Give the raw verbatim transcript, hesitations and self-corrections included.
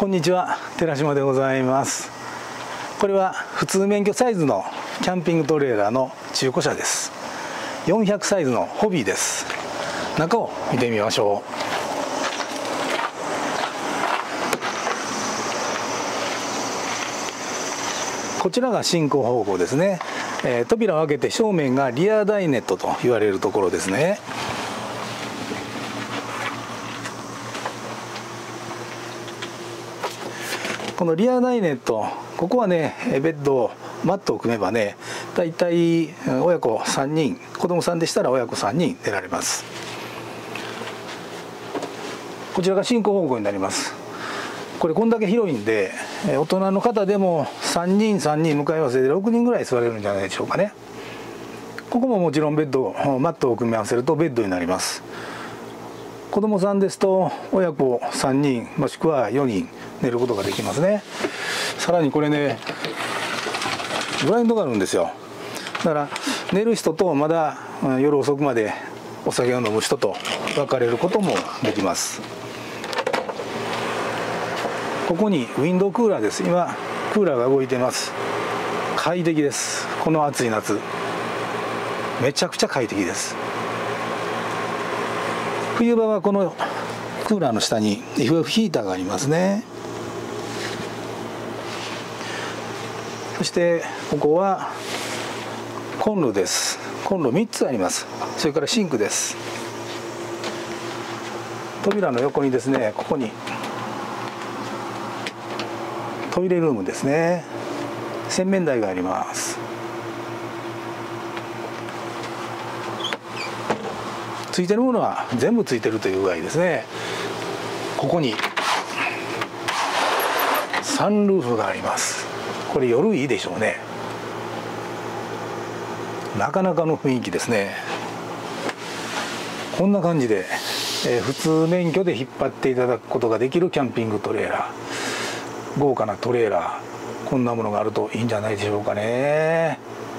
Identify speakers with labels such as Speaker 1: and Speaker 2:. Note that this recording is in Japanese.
Speaker 1: こんにちは、寺島でございます。これは普通免許サイズのキャンピングトレーラーの中古車です。よんひゃくサイズのホビーです。中を見てみましょう。こちらが進行方向ですね。えー、扉を開けて正面がリアダイネットと言われるところですね。このリアダイネット、ここはねベッドマットを組めばね、だいたい親子さんにん、子供さんでしたら親子さんにん寝られます。こちらが進行方向になります。これこんだけ広いんで、大人の方でもさんにんさんにん向かい合わせでろくにんぐらい座れるんじゃないでしょうかね。ここももちろんベッドマットを組み合わせるとベッドになります。子供さんですと親子さんにんもしくはよにん寝ることができますね。さらにこれねブラインドがあるんですよ。だから寝る人とまだ夜遅くまでお酒を飲む人と分かれることもできます。ここにウィンドウクーラーです。今クーラーが動いています。快適です。この暑い夏めちゃくちゃ快適です。冬場はこのクーラーの下に エフエフ ヒーターがありますね。そしてここはコンロです。コンロみっつあります。それからシンクです。扉の横にですね、ここにトイレルームですね。洗面台があります。ついてるものは全部ついてるという具合ですね。ここにサンルーフがあります。これ夜いいでしょうね。なかなかの雰囲気ですね。こんな感じで、えー、普通免許で引っ張っていただくことができるキャンピングトレーラー、豪華なトレーラー、こんなものがあるといいんじゃないでしょうかね。